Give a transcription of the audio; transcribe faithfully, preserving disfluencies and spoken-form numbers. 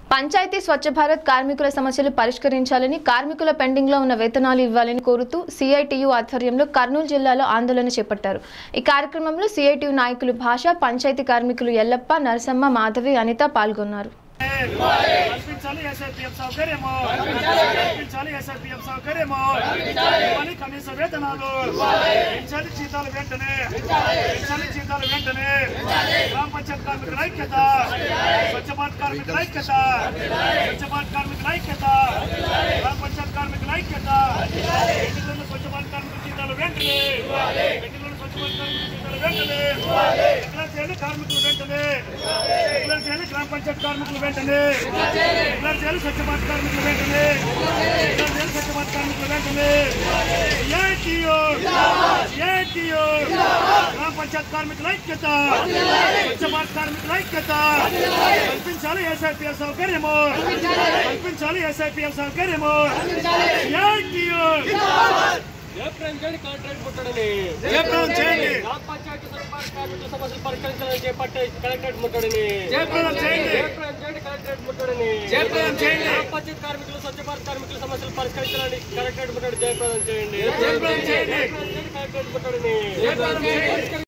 పంచాయతీ స్వచ్ఛ భారత్ కార్మికుల సమస్యలు పరిష్కరించాలని, కార్మికుల పెండింగ్ లో ఉన్న వేతనాలు ఇవ్వాలని కోరుతూ సిఐటియు ఆధ్వర్యంలో కర్నూలు జిల్లాలో ఆందోళన చేపట్టారు। ఈ కార్యక్రమంలో సిఐటియు నాయకులు భాష, పంచాయతీ కార్మికులు ఎల్లప్ప, నరసమ్మ, మాధవి, అనిత పాల్గొన్నారు। కల్పించాలి ఎస్ఐపిఎఫ్ సౌకర్యము కల్పించాలి ఎస్ఐపిఎఫ్ సౌకర్యము ఇవ్వాలి కనీస వేతనాలు పెంచాలి జీతాలు వెంటనే పెంచాలి జీతాలు వెంటనే గ్రామ పంచాయతీ కార్మికుల ఐక్యత స్వచ్ఛ భారత్ కార్మికుల ఐక్యత స్వచ్ఛ భారత్ కార్మికుల ఐక్యత గ్రామ పంచాయతీ కార్మికుల ఐక్యత పెండింగ్లో స్వచ్ఛ భారత్ కార్మికుల జీతాలు వెంటనే పెండింగ్లో స్వచ్ఛ భారత్ కార్మికుల జీతాలు వెంటనే డిక్లేర్ చేయాలి కార్మికులు వెంటనే డిక్లేర్ చేయాలి గ్రామ పంచాయతీ కార్మికులు వెంటనే డిక్లేర్ చేయాలి స్వచ్ఛ భారత్ కార్మికులు వెంటనే డిక్లేర్ చేయాలి స్వచ్ఛ భారత్ కార్మికులు వెంటనే ఏటీయూ ఏటీయూ గ్రామ పంచాయతీ కార్మికుల ఐక్యత స్వచ్ఛ భారత్ కార్మికుల ఐక్యత కల్పించాలి ఎస్ఐపిఎఫ్ సౌకర్యము కల్పించాలి ఎస్ఐపిఎఫ్ సౌకర్యము ఏటీయూ జయప్రదం చేయండి కాంట్రాక్ట్ ముట్టడిని జయప్రదం చేయండి గ్రామ పంచాయతీ కార్మికుల సమస్యలు పరిష్కరించాలని చేపట్టే కలెక్టరేట్ ముట్టడిని జయప్రదం చేయండి జయప్రదం చేయండి కలెక్టరేట్ ముట్టడిని జయప్రదం చేయండి గ్రామ పంచాయతీ కార్మికులు స్వచ్ఛ భారత్ కార్మికుల సమస్యలు పరిష్కరించాలని కలెక్టరేట్ ముట్టడి జయప్రదం చేయండి జయప్రదం చేయండి కలెక్టరేట్ ముట్టడిని జయప్రదం చేయండి